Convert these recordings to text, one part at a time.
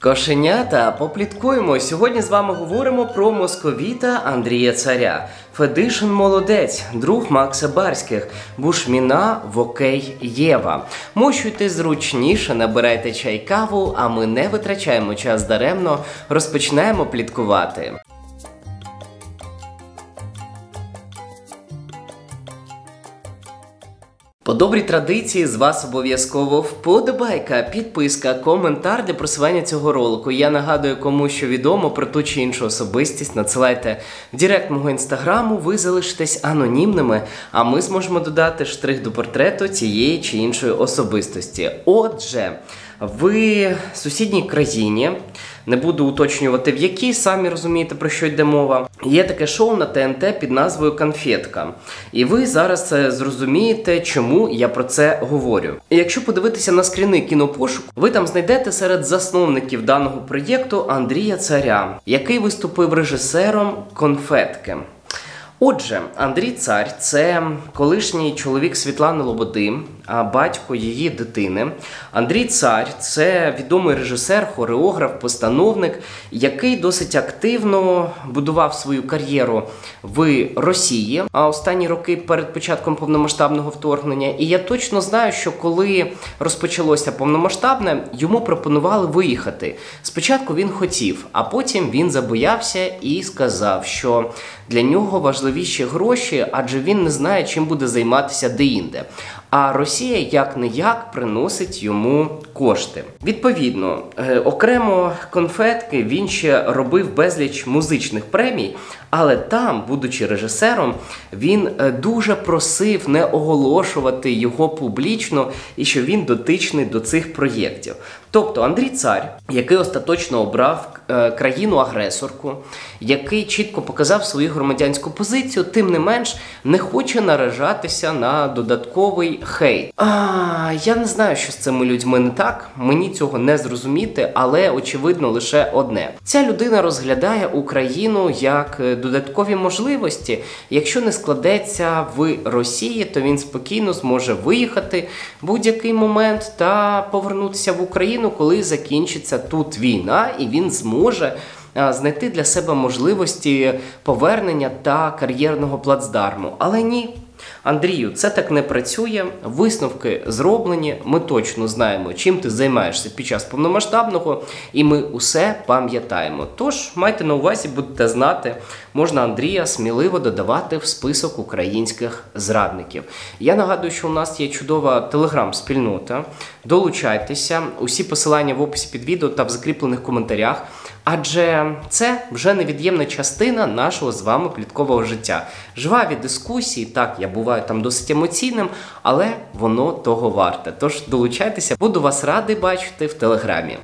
Кошенята, попліткуємо. Сьогодні з вами говоримо про московіта Андрія Царя. Федишин молодець, друг Макса Барських, Бушміна в окей Єва. Мощуйте зручніше, набирайте чай-каву, а ми не витрачаємо час даремно, розпочинаємо пліткувати. По добрій традиції з вас обов'язково вподобайка, підписка, коментар для просування цього ролику. Я нагадую, кому що відомо про ту чи іншу особистість, надсилайте в директ мого інстаграму, ви залишитесь анонімними, а ми зможемо додати штрих до портрету цієї чи іншої особистості. Отже, в сусідній країні, не буду уточнювати в якій, самі розумієте, про що йде мова, є таке шоу на ТНТ під назвою «Конфетка». І ви зараз зрозумієте, чому я про це говорю. І якщо подивитися на скріни кінопошуку, ви там знайдете серед засновників даного проєкту Андрія Царя, який виступив режисером «Конфетки». Отже, Андрій Цар – це колишній чоловік Світлани Лободи, а батько її дитини. Андрій Цар – це відомий режисер, хореограф, постановник, який досить активно будував свою кар'єру в Росії, а останні роки перед початком повномасштабного вторгнення. І я точно знаю, що коли розпочалося повномасштабне, йому пропонували виїхати. Спочатку він хотів, а потім він забоявся і сказав, що для нього важливіші гроші, адже він не знає, чим буде займатися деінде. А Росія як-не-як приносить йому кошти. Відповідно, окремо «Конфетки» він ще робив безліч музичних премій, але там, будучи режисером, він дуже просив не оголошувати його публічно і що він дотичний до цих проєктів. Тобто Андрій Цар, який остаточно обрав країну-агресорку, який чітко показав свою громадянську позицію, тим не менш не хоче наражатися на додатковий хейт. Я не знаю, що з цими людьми не так, мені цього не зрозуміти, але очевидно лише одне. Ця людина розглядає Україну як додаткові можливості. Якщо не складеться в Росії, то він спокійно зможе виїхати в будь-який момент та повернутися в Україну, коли закінчиться тут війна, і він зможе знайти для себе можливості повернення та кар'єрного плацдарму. Але ні. Андрію, це так не працює, висновки зроблені, ми точно знаємо, чим ти займаєшся під час повномасштабного, і ми усе пам'ятаємо. Тож, майте на увазі, будете знати, можна Андрія сміливо додавати в список українських зрадників. Я нагадую, що у нас є чудова телеграм-спільнота, долучайтеся, усі посилання в описі під відео та в закріплених коментарях, адже це вже невід'ємна частина нашого з вами пліткового життя. Жваві дискусії, так, я буваю там досить емоційним, але воно того варте. Тож долучайтеся, буду вас радий бачити в Телеграмі.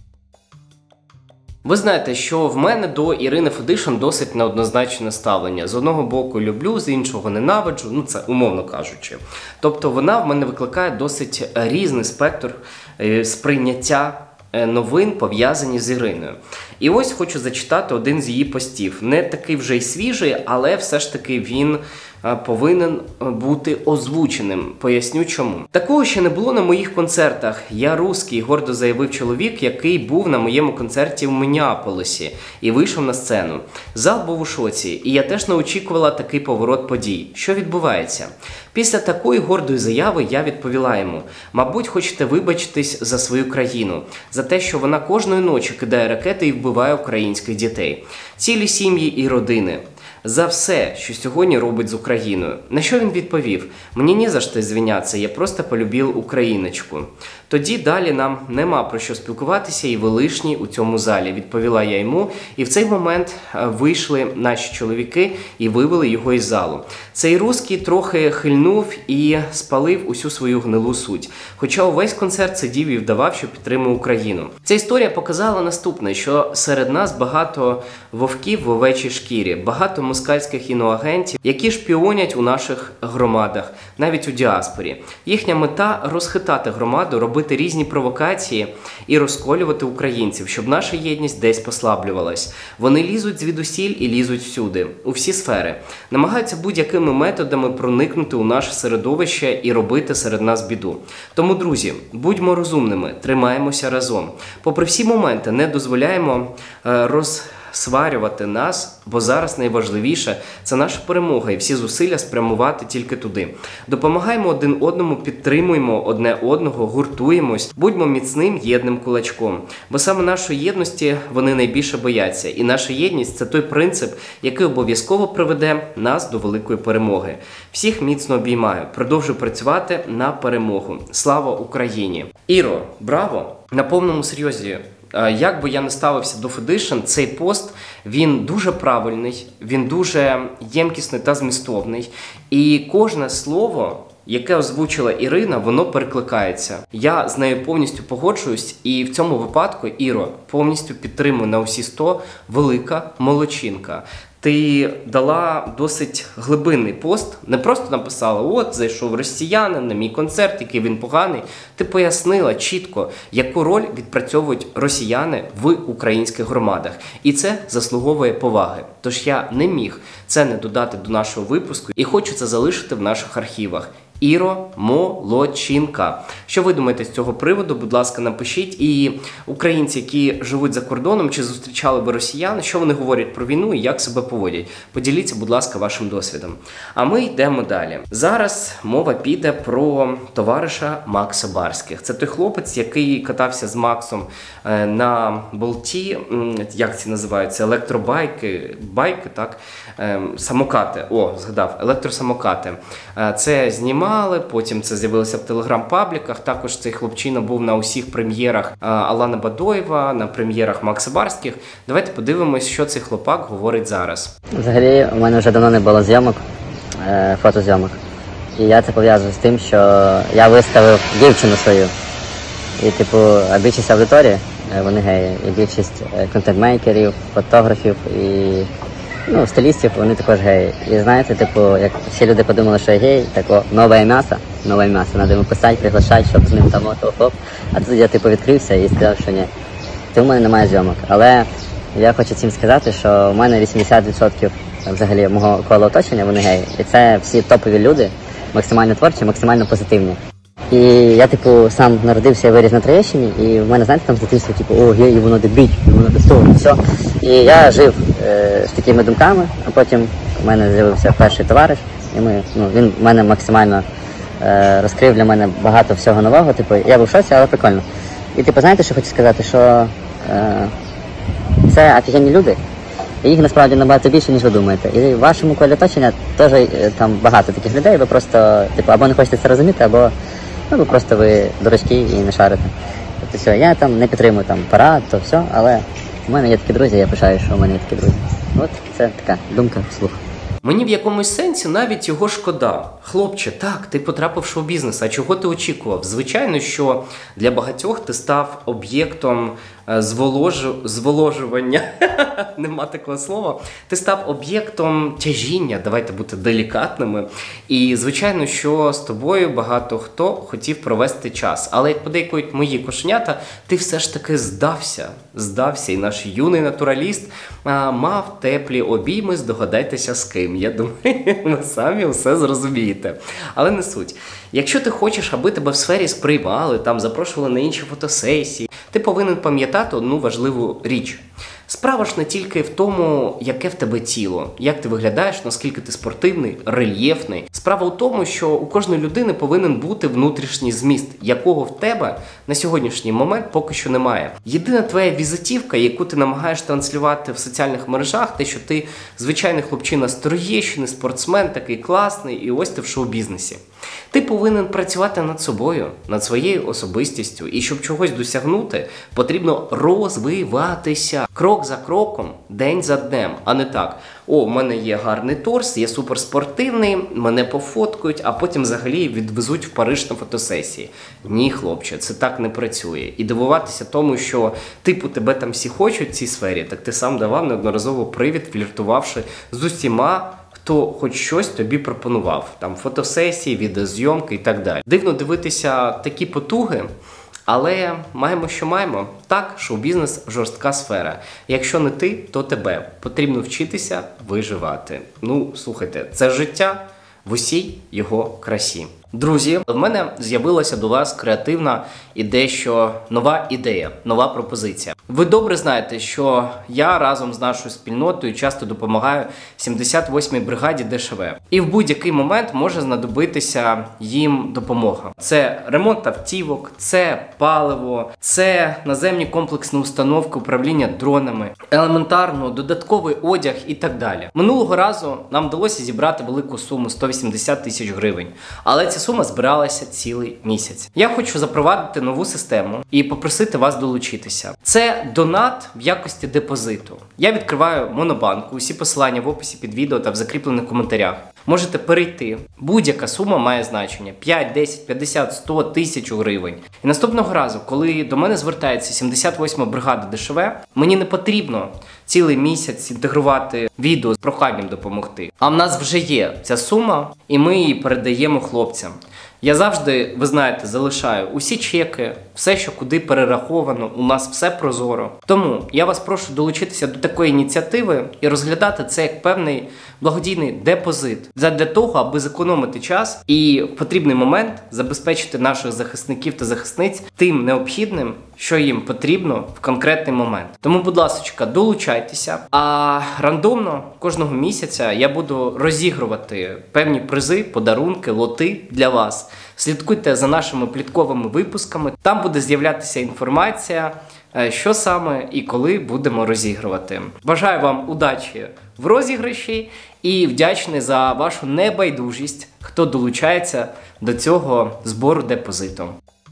Ви знаєте, що в мене до Ірини Федишин досить неоднозначне ставлення. З одного боку люблю, з іншого ненавиджу, це умовно кажучи. Тобто вона в мене викликає досить різний спектр сприйняття новин, пов'язані з Іриною. І ось хочу зачитати один з її постів. Не такий вже й свіжий, але все ж таки він повинен бути озвученим. Поясню чому. Такого ще не було на моїх концертах. Я русський, гордо заявив чоловік, який був на моєму концерті в Міннеаполісі і вийшов на сцену. Зал був у шоці, і я теж не очікувала такий поворот подій. Що відбувається? Після такої гордої заяви я відповіла йому: мабуть, хочете вибачитись за свою країну, за те, що вона кожної ночі кидає ракети і вбиває українських дітей, цілі сім'ї і родини. За все, що сьогодні робить з Україною. На що він відповів: мені не за що звінятися, я просто полюбив україночку. Тоді далі нам нема про що спілкуватися, і ви лишні у цьому залі, відповіла я йому. І в цей момент вийшли наші чоловіки і вивели його із залу. Цей русський трохи хильнув і спалив усю свою гнилу суть. Хоча увесь концерт сидів і вдавав, що підтримує Україну. Ця історія показала наступне, що серед нас багато вовків в овечій шкірі, багато москальських іноагентів, які шпіонять у наших громадах, навіть у діаспорі. Їхня мета – розхитати громаду, робити різні провокації і розколювати українців, щоб наша єдність десь послаблювалась. Вони лізуть звідусіль і лізуть всюди, у всі сфери. Намагаються будь-якими методами проникнути у наше середовище і робити серед нас біду. Тому, друзі, будьмо розумними, тримаємося разом. Попри всі моменти, не дозволяємо розсварювати нас, бо зараз найважливіше – це наша перемога і всі зусилля спрямувати тільки туди. Допомагаємо один одному, підтримуємо одне одного, гуртуємось, будьмо міцним єдним кулачком. Бо саме нашої єдності вони найбільше бояться. І наша єдність – це той принцип, який обов'язково приведе нас до великої перемоги. Всіх міцно обіймаю. Продовжую працювати на перемогу. Слава Україні! Іро, браво! На повному серйозі. Як би я не ставився до Федишин, цей пост, він дуже правильний, він дуже ємкісний та змістовний. І кожне слово, яке озвучила Ірина, воно перекликається. Я з нею повністю погоджуюсь, і в цьому випадку, Іро, повністю підтримую на усі 100, велика молодчинка. Ти дала досить глибинний пост, не просто написала, от, зайшов росіянин на мій концерт, який він поганий. Ти пояснила чітко, яку роль відпрацьовують росіяни в українських громадах. І це заслуговує поваги. Тож я не міг це не додати до нашого випуску і хочу це залишити в наших архівах. Іро, молодчинка. Що ви думаєте з цього приводу? Будь ласка, напишіть. І українці, які живуть за кордоном, чи зустрічали ви росіян, що вони говорять про війну і як себе поводять? Поділіться, будь ласка, вашим досвідом. А ми йдемо далі. Зараз мова піде про товариша Макса Барських. Це той хлопець, який катався з Максом на болті, як ці називаються, електробайки, так? Самокати, згадав, електросамокати. Це знімали, потім це з'явилося в телеграм-пабліках. Також цей хлопчина був на усіх прем'єрах Алана Бадоєва, на прем'єрах Макса Барських. Давайте подивимось, що цей хлопак говорить зараз. Взагалі, у мене вже давно не було зйомок, фотозйомок. І я це пов'язую з тим, що я виставив дівчину свою. І, більшість аудиторії, вони геї, і більшість контент-мейкерів, фотографів і стилістів, вони також геї. І знаєте, як всі люди подумали, що я гей, нове м'ясо, треба йому писати, приглашати, щоб з ним там хоп. А тут я відкрився і сказав, що ні, у мене немає зйомок. Але я хочу всім сказати, що в мене 80% взагалі мого кола оточення, вони геї. І це всі топові люди, максимально творчі, максимально позитивні. І я, сам народився і виріс на Троєщині, і в мене, знаєте, там з дитинства, гей, його треба бити, його треба стовувати, все. І я жив з такими думками, а потім в мене з'явився перший товариш, і він в мене максимально розкрив для мене багато всього нового, я був в шоці, але прикольно. І, знаєте, що хочу сказати, що це офігенні люди, і їх насправді набагато більше, ніж ви думаєте. І в вашому колі оточення теж там багато таких людей, ви просто, або не хочете це розуміти, або ви просто дурачки і не шарите. Все, я там не підтримую парад, то все, але у мене є такі друзі, я пишаю, що у мене є такі друзі. От це така думка вслух. Мені в якомусь сенсі навіть його шкода. Хлопче, так, ти потрапив в шоу-бізнес, а чого ти очікував? Звичайно, що для багатьох ти став об'єктом зволожування, нема такого слова, ти став об'єктом тяжіння, давайте бути делікатними. І, звичайно, що з тобою багато хто хотів провести час. Але, як подейкують мої кошенята, ти все ж таки здався. І наш юний натураліст мав теплі обійми, здогадайтеся з ким. Я думаю, ви самі все зрозумієте. Але не суть. Якщо ти хочеш, аби тебе в сфері сприймали, там запрошували на інші фотосесії, ти повинен пам'ятати одну важливу річ. Справа ж не тільки в тому, яке в тебе тіло, як ти виглядаєш, наскільки ти спортивний, рельєфний. Справа в тому, що у кожної людини повинен бути внутрішній зміст, якого в тебе на сьогоднішній момент поки що немає. Єдина твоя візитівка, яку ти намагаєш транслювати в соціальних мережах, те, що ти звичайний хлопчина з Троєщини, спортсмен, такий класний, і ось ти в шоу-бізнесі. Ти повинен працювати над собою, над своєю особистістю. І щоб чогось досягнути, потрібно розвиватися крок за кроком, день за днем, а не так. О, в мене є гарний торс, я суперспортивний, мене пофоткають, а потім взагалі відвезуть в Париж на фотосесії. Ні, хлопче, це так не працює. І дивуватися тому, що типу тебе там всі хочуть в цій сфері, так ти сам давав неодноразово привід, фліртувавши з усіма, хто хоч щось тобі пропонував. Там фотосесії, відеозйомки і так далі. Дивно дивитися такі потуги, але маємо, що маємо. Так, шоу-бізнес – жорстка сфера. Якщо не ти, то тебе. Потрібно вчитися виживати. Ну, слухайте, це життя в усій його красі. Друзі, в мене з'явилася до вас креативна і дещо нова ідея, нова пропозиція. Ви добре знаєте, що я разом з нашою спільнотою часто допомагаю 78-й бригаді ДШВ. І в будь-який момент може знадобитися їм допомога. Це ремонт автівок, це паливо, це наземні комплексні установки управління дронами, елементарно додатковий одяг і так далі. Минулого разу нам вдалося зібрати велику суму – 180 тисяч гривень. Але ця сума збиралася цілий місяць. Я хочу запровадити нову систему і попросити вас долучитися. Це донат в якості депозиту. Я відкриваю Монобанку, усі посилання в описі під відео та в закріплених коментарях. Можете перейти. Будь-яка сума має значення. 5, 10, 50, 100, 1000 гривень. І наступного разу, коли до мене звертається 78-ма бригада ДШВ, мені не потрібно цілий місяць інтегрувати відео з проханням допомогти. А в нас вже є ця сума, і ми її передаємо хлопцям. Я завжди, ви знаєте, залишаю усі чеки, все, що куди перераховано, у нас все прозоро. Тому я вас прошу долучитися до такої ініціативи і розглядати це як певний благодійний депозит. Задля того, аби зекономити час і в потрібний момент забезпечити наших захисників та захисниць тим необхідним, що їм потрібно в конкретний момент. Тому, будь ласка, долучайтеся. А рандомно кожного місяця я буду розігрувати певні призи, подарунки, лоти для вас. Слідкуйте за нашими плітковими випусками. Там буде з'являтися інформація, що саме і коли будемо розігрувати. Бажаю вам удачі в розіграші і вдячний за вашу небайдужість, хто долучається до цього збору депозиту.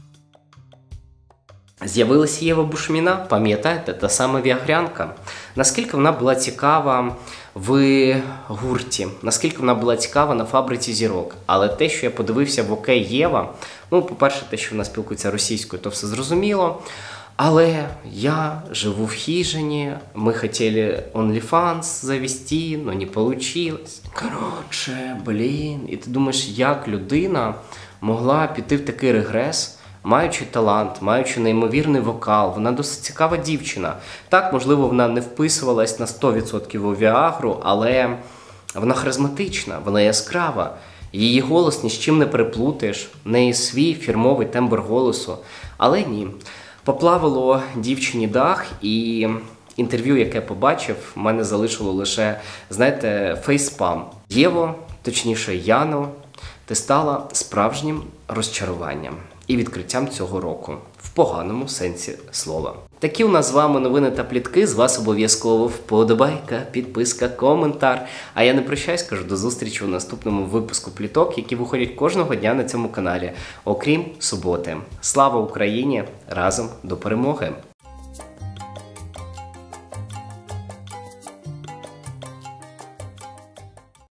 З'явилася Єва Бушміна, пам'ятаєте, та сама віагрянка. Наскільки вона була цікава в гурті, наскільки вона була цікава на фабриці зірок. Але те, що я подивився в «Окей, Єва», ну, по-перше, те, що вона спілкується російською, то все зрозуміло. Але я живу в хижині, ми хотіли OnlyFans завести, но не получилось. Коротше, блін. І ти думаєш, як людина могла піти в такий регрес, маючи талант, маючи неймовірний вокал, вона досить цікава дівчина. Так, можливо, вона не вписувалась на 100% у Віагру, але вона харизматична, вона яскрава. Її голос ні з чим не переплутаєш, в неї свій фірмовий тембр голосу. Але ні. Поплавило дівчині дах, і інтерв'ю, яке побачив, в мене залишило лише, знаєте, фейспам. Єво, точніше Яно, ти стала справжнім розчаруванням і відкриттям цього року. В поганому сенсі слова. Такі у нас з вами новини та плітки. З вас обов'язково вподобайка, підписка, коментар. А я не прощаюсь, кажу до зустрічі у наступному випуску пліток, які виходять кожного дня на цьому каналі, окрім суботи. Слава Україні! Разом до перемоги!